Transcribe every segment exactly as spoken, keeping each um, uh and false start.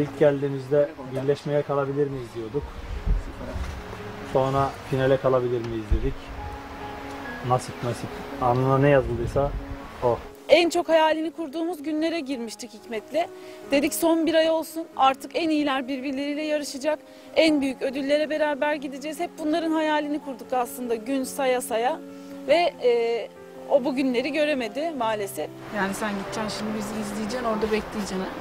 İlk geldiğimizde birleşmeye kalabilir miyiz diyorduk. Sonra finale kalabilir miyiz dedik. Nasip nasip. Alnına ne yazıldıysa o. En çok hayalini kurduğumuz günlere girmiştik Hikmet'le. Dedik son bir ay olsun, artık en iyiler birbirleriyle yarışacak. En büyük ödüllere beraber gideceğiz. Hep bunların hayalini kurduk aslında gün saya saya. Ve e, o bu günleri göremedi maalesef. Yani sen gideceksin şimdi bizi izleyeceksin, orada bekleyeceksin ha.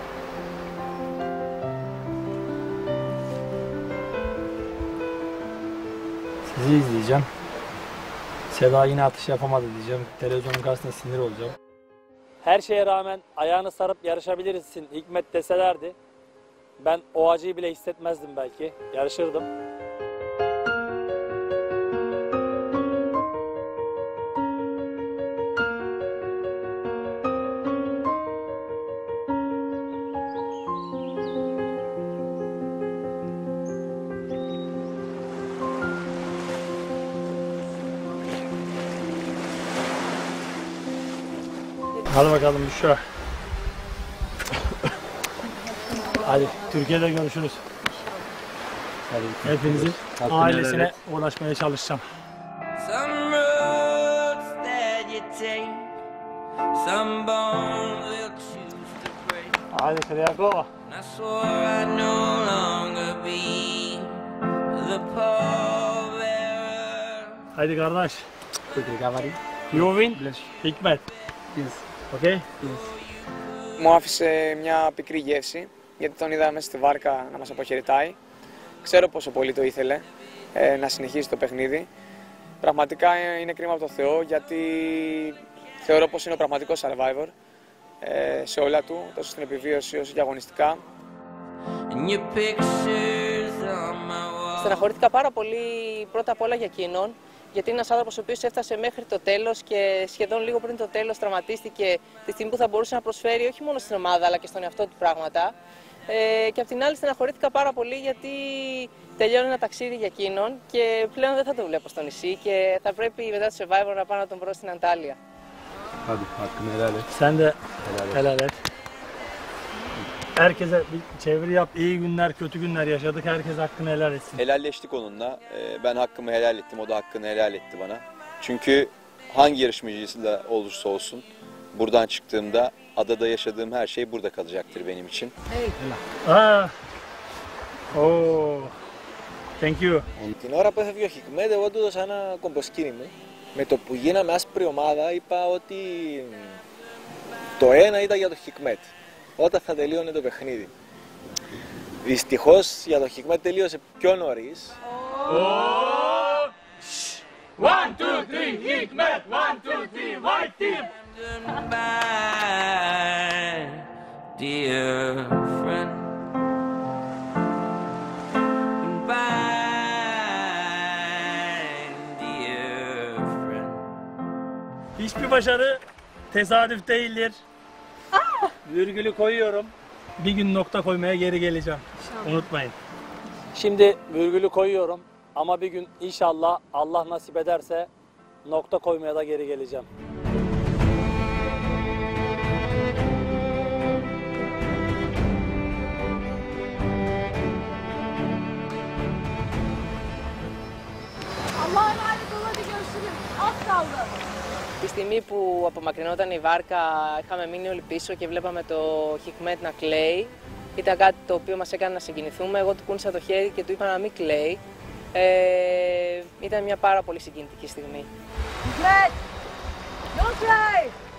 Sizi izleyeceğim. Seda yine atış yapamadı diyeceğim. Televizyonun karşısında sinir olacağım. Her şeye rağmen ayağını sarıp yarışabilirsin Hikmet deselerdi, ben o acıyı bile hissetmezdim belki. Yarışırdım. Hadi bakalım Büşra. Hadi Türkiye'de görüşürüz. Hadi, hepinizin ailesine ulaşmaya çalışacağım. Hadi Kıyako. Hadi kardeş. You win, Hikmet. Okay. Μου άφησε μια πικρή γεύση, γιατί τον είδα μέσα στη βάρκα να μας αποχαιρετάει. Ξέρω πόσο πολύ το ήθελε ε, να συνεχίσει το παιχνίδι. Πραγματικά είναι κρίμα από το Θεό, γιατί θεωρώ πως είναι ο πραγματικός survivor ε, σε όλα του, τόσο στην επιβίωση όσο και αγωνιστικά. Στεναχωρήθηκα πάρα πολύ πρώτα απ' όλα για εκείνον, γιατί είναι ένας άνθρωπος ο οποίος έφτασε μέχρι το τέλος και σχεδόν λίγο πριν το τέλος τραυματίστηκε τη στιγμή που θα μπορούσε να προσφέρει όχι μόνο στην ομάδα αλλά και στον εαυτό του πράγματα. Ε, και απ' την άλλη στεναχωρήθηκα πάρα πολύ γιατί τελειώνει ένα ταξίδι για εκείνον και πλέον δεν θα το βλέπω στο νησί και θα πρέπει μετά το Survivor να πάω να τον βρω στην Αντάλια. Hadi hakkını helal et. Sen de helal et. Herkese bir çeviri yap. İyi günler, kötü günler yaşadık. Herkes hakkını helal etsin. Helalleştik onunla. Ben hakkımı helal ettim, o da hakkını helal etti bana. Çünkü hangi yarışmacıyla olursa olsun buradan çıktığımda adada yaşadığım her şey burada kalacaktır benim için. Ah. Oh. Thank you. Την ώρα που έφευγε ο Χικμέτ, εγώ του έδωσα ένα κομποσκίνημο. Με το που γίναμε άσπρη ομάδα, είπα ότι το ένα ήταν για το Χικμέτ. Όταν θα τελείωνε το παιχνίδι. Δυστυχώς για το Χικμέτ τελείωσε πιο νωρίς. One, two, three, Hikmet! One, two, three, white team! Dear friend, dear friend. Hiçbir başarı tesadüf değildir. Virgülü koyuyorum. Bir gün nokta koymaya geri geleceğim. Unutmayın. Şimdi virgülü koyuyorum ama bir gün inşallah Allah nasip ederse nokta koymaya da geri geleceğim. Allah'a emanet ol, hadi görüşürüz. Az kaldı. Τη στιγμή που απομακρυνόταν η βάρκα είχαμε μείνει όλοι πίσω και βλέπαμε το Χικμέτ να κλαίει. Ήταν κάτι το οποίο μας έκανε να συγκινηθούμε. Εγώ του κούνησα το χέρι και του είπα να μην κλαίει. Ε, ήταν μια πάρα πολύ συγκινητική στιγμή. Hikmet! Don't cry!